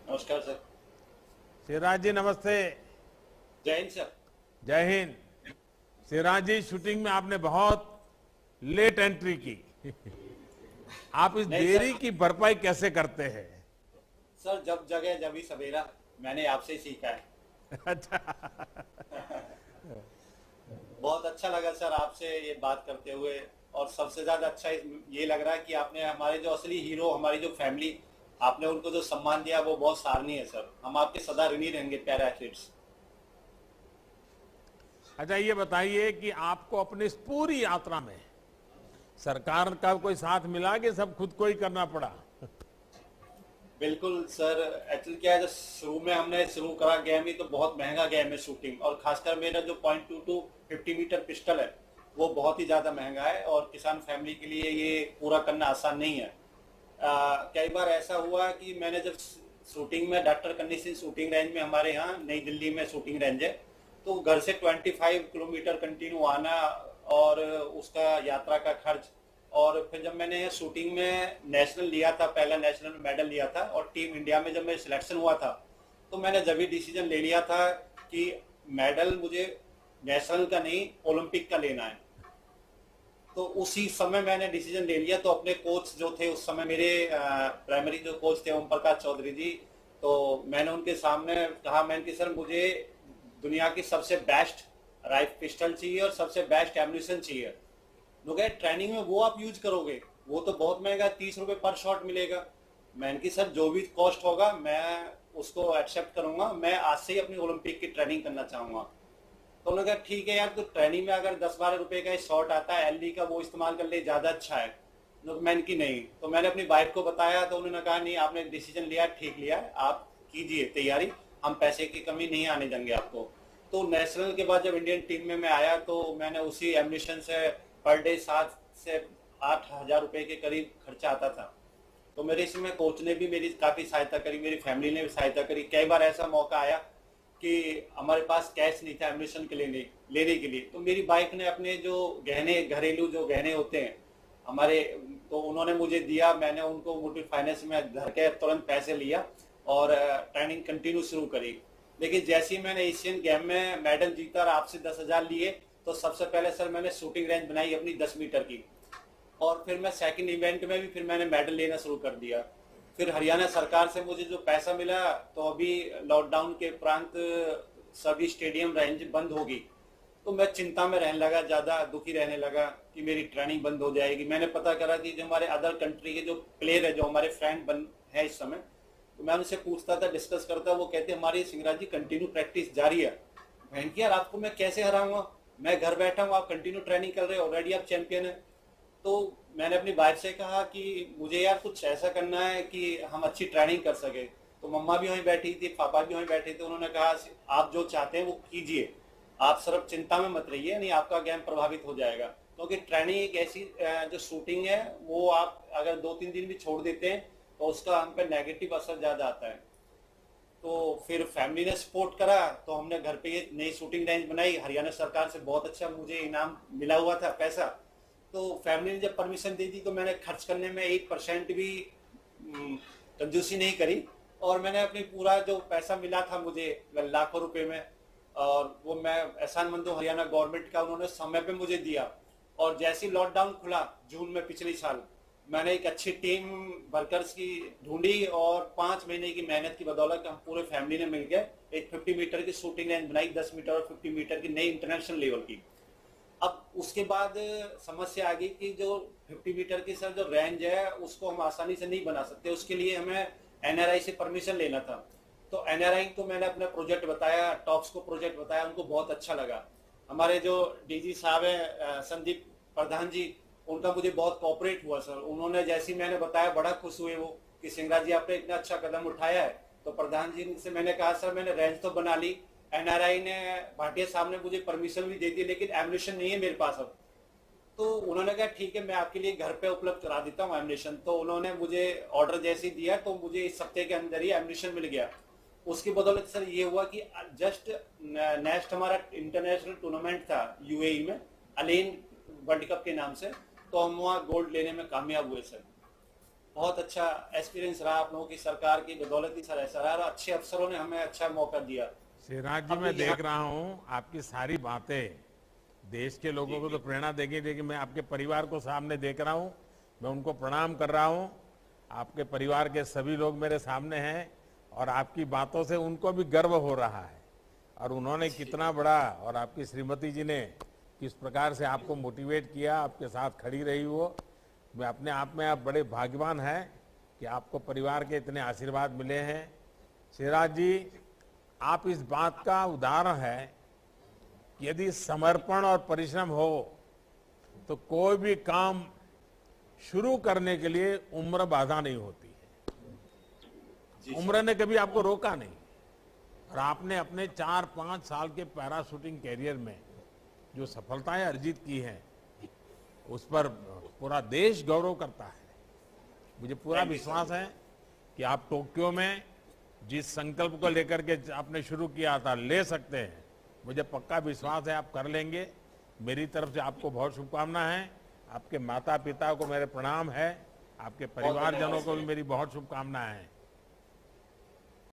नमस्कार सर। सिराज जी नमस्ते। जय हिंद सर। जय हिंद। सिराज जी, शूटिंग में आपने बहुत लेट एंट्री की। आप इस नहीं सर। देरी की भरपाई कैसे करते हैं? सर जब जगह जब ही सवेरा, मैंने आपसे ही सीखा है। अच्छा। बहुत अच्छा लगा सर आपसे ये बात करते हुए। और सबसे ज्यादा अच्छा ये लग रहा है कि आपने हमारे जो असली हीरो, हमारी जो फैमिली, आपने उनको जो सम्मान दिया वो बहुत सराहनीय है सर। हम आपके सदा ऋणी रहेंगे पैरा एथलीट्स। अच्छा, ये बताइए कि आपको अपनी इस पूरी यात्रा में सरकार का कोई साथ मिला कि सब खुद को ही करना पड़ा? बिल्कुल सर। एक्चुअली क्या है, जब शुरू में हमने शुरू करा गेम ही तो बहुत महंगा गेम है शूटिंग, और खासकर मेरा जो .22 50 मीटर पिस्टल है वो बहुत ही ज़्यादा महंगा है, और किसान फैमिली के लिए ये पूरा करना आसान नहीं है। कई बार ऐसा हुआ कि मैंने जब शूटिंग में डॉक्टर कन्नी सिंह शूटिंग रेंज में, हमारे यहाँ नई दिल्ली में शूटिंग रेंज है, तो घर से 25 किलोमीटर कंटिन्यू आना, और उसका यात्रा का खर्च। और फिर जब मैंने शूटिंग में नेशनल लिया था, पहला नेशनल मेडल लिया था, और टीम इंडिया में जब मैं सिलेक्शन हुआ था, तो मैंने जब भी डिसीजन ले लिया था कि मेडल मुझे नेशनल का नहीं, ओलंपिक का लेना है। तो उसी समय मैंने डिसीजन ले लिया। तो अपने कोच जो थे उस समय, मेरे प्राइमरी जो कोच थे ओम प्रकाश चौधरी जी, तो मैंने उनके सामने कहा, मैंने कि सर मुझे दुनिया की सबसे बेस्ट राइफ पिस्टल चाहिए और सबसे बेस्ट एम्यूनिशन चाहिए। लोग ट्रेनिंग में वो आप यूज करोगे, वो तो बहुत महंगा, 30 रुपए पर शॉट मिलेगा। मैंने कि सर जो भी कॉस्ट होगा मैं उसको एक्सेप्ट करूंगा, मैं आज से ही अपनी ओलंपिक की ट्रेनिंग करना चाहूंगा। तो उन्होंने कहा ठीक है यार, तो ट्रेनिंग में अगर 10-12 रुपए का शॉट आता है एलडी का, वो इस्तेमाल कर ले, ज्यादा अच्छा है। तो मैंने की नहीं, तो मैंने अपनी वाइफ को बताया, तो उन्होंने कहा नहीं आपने डिसीजन लिया, ठीक लिया, आप कीजिए तैयारी, हम पैसे की कमी नहीं आने देंगे आपको। तो नेशनल के बाद जब इंडियन टीम में मैं आया, तो मैंने उसी एम्यूनिशन से पर डे 7 से 8 हजार रुपए के करीब खर्चा आता था। तो मेरे इसमें कोच ने भी मेरी काफ़ी सहायता करी, मेरी फैमिली ने भी सहायता करी। कई बार ऐसा मौका आया कि हमारे पास कैश नहीं था एडमिशन के लेने के लिए, तो मेरी वाइफ ने अपने जो गहने, घरेलू जो गहने होते हैं हमारे, तो उन्होंने मुझे दिया। मैंने उनको मुथूट फाइनेंस में घर के तुरंत पैसे लिया और ट्रेनिंग कंटिन्यू शुरू करी। लेकिन जैसे ही मैंने एशियन गेम में मेडल जीता और आपसे 10,000 लिए, तो सबसे पहले सर मैंने शूटिंग रेंज बनाई अपनी 10 मीटर की, और फिर मैं सेकंड इवेंट में भी फिर मैंने मेडल लेना शुरू कर दिया। फिर हरियाणा सरकार से मुझे जो पैसा मिला, तो अभी लॉकडाउन के उपरांत सभी स्टेडियम रेंज बंद होगी, तो मैं चिंता में रहने लगा, ज़्यादा दुखी रहने लगा कि मेरी ट्रेनिंग बंद हो जाएगी। मैंने पता करा कि जो हमारे अदर कंट्री के जो प्लेयर है, जो हमारे फ्रेंड बन है इस समय, तो मैं उनसे पूछता था, डिस्कस करता, वो कहते हमारी सिंगराज जी कंटिन्यू प्रैक्टिस जारी है। बहन की यार, आपको मैं कैसे हराऊंगा, मैं घर बैठा हूँ, आप कंटिन्यू ट्रेनिंग कर रहे हो, ऑलरेडी आप चैंपियन है। तो मैंने अपनी वाइफ से कहा कि मुझे यार कुछ ऐसा करना है कि हम अच्छी ट्रेनिंग कर सके। तो मम्मा भी वहीं बैठी थी, पापा भी वहीं बैठे थे। उन्होंने कहा आप जो चाहते हैं वो कीजिए, आप सिर्फ चिंता में मत रहिए, नहीं आपका गेम प्रभावित हो जाएगा। क्योंकि ट्रेनिंग एक ऐसी जो शूटिंग है, वो आप अगर 2-3 दिन भी छोड़ देते हैं तो उसका हम पे नेगेटिव असर ज़्यादा आता है। तो फिर फैमिली ने सपोर्ट करा, तो हमने घर पे ये नई शूटिंग रेंज बनाई। हरियाणा सरकार से बहुत अच्छा मुझे इनाम मिला हुआ था, पैसा। तो फैमिली ने जब परमिशन दे दी, तो मैंने खर्च करने में 1% भी कंजूसी नहीं करी, और मैंने अपनी पूरा जो पैसा मिला था मुझे लाखों रुपए में, और वो मैं एहसानमंद हूँ हरियाणा गवर्नमेंट का, उन्होंने समय पे मुझे दिया। और जैसे ही लॉकडाउन खुला जून में पिछले साल, मैंने एक अच्छी टीम वर्कर्स की ढूंढी, और 5 महीने की मेहनत की बदौलत हम पूरे फैमिली ने मिलकर एक 50 मीटर की शूटिंग रेंज बनाई, 10 मीटर और 50 मीटर की नई इंटरनेशनल लेवल की। अब उसके बाद समस्या आ गई कि जो 50 मीटर की सर जो रेंज है उसको हम आसानी से नहीं बना सकते, उसके लिए हमें एनआरआई से परमिशन लेना था। तो एनआरआई को मैंने अपना प्रोजेक्ट बताया, टॉप्स को प्रोजेक्ट बताया, उनको बहुत अच्छा लगा। हमारे जो डीजी साहब हैं संदीप प्रधान जी, उनका मुझे बहुत कोऑपरेट हुआ सर। उन्होंने जैसे ही मैंने बताया, बड़ा खुश हुए वो कि सिंगराज जी आपने इतना अच्छा कदम उठाया है। तो प्रधान जी से मैंने कहा सर मैंने रेंज तो बना ली, एनआरआई ने, भाटिया साहब ने मुझे परमिशन भी दे दी, लेकिन एम्यूनिशन नहीं है मेरे पास अब। तो उन्होंने कहा ठीक है मैं आपके लिए घर पे उपलब्ध करा देता हूँ एम्यूनिशन। तो उन्होंने मुझे ऑर्डर जैसे ही दिया, तो मुझे इस हफ्ते के अंदर ही एम्यूनिशन मिल गया। उसकी बदौलत सर ये हुआ कि जस्ट नेक्स्ट हमारा इंटरनेशनल टूर्नामेंट था यूएई में, अलेन वर्ल्ड कप के नाम से, तो हम वहाँ गोल्ड लेने में कामयाब हुए सर। बहुत अच्छा एक्सपीरियंस रहा आप लोगों की सरकार की बदौलत ही सर ऐसा रहा और अच्छे अफसरों ने हमें अच्छा मौका दिया। शिवराज जी, अब मैं यहाँ देख रहा हूँ आपकी सारी बातें देश के लोगों जी को तो जी प्रेरणा देगी, लेकिन मैं आपके परिवार को सामने देख रहा हूँ। मैं उनको प्रणाम कर रहा हूँ। आपके परिवार के सभी लोग मेरे सामने हैं और आपकी बातों से उनको भी गर्व हो रहा है। और उन्होंने जी कितना बड़ा, और आपकी श्रीमती जी ने किस प्रकार से आपको मोटिवेट किया, आपके साथ खड़ी रही वो, मैं अपने आप में आप बड़े भाग्यवान हैं कि आपको परिवार के इतने आशीर्वाद मिले हैं। शिवराज जी, आप इस बात का उदाहरण है कि यदि समर्पण और परिश्रम हो तो कोई भी काम शुरू करने के लिए उम्र बाधा नहीं होती है। जी उम्र सर। ने कभी आपको रोका नहीं। और आपने अपने 4-5 साल के पैरा शूटिंग कैरियर में जो सफलताएं अर्जित की हैं, उस पर पूरा देश गौरव करता है। मुझे पूरा थैंक यू विश्वास सर। है कि आप टोक्यो में जिस संकल्प को लेकर के आपने शुरू किया था, ले सकते हैं। मुझे पक्का विश्वास है आप कर लेंगे। मेरी तरफ से आपको बहुत शुभकामनाएं हैं। आपके माता पिता को मेरे प्रणाम है। आपके बहुत धन्यवाद परिवारजनों को भी सर। मेरी बहुत शुभकामनाएं हैं।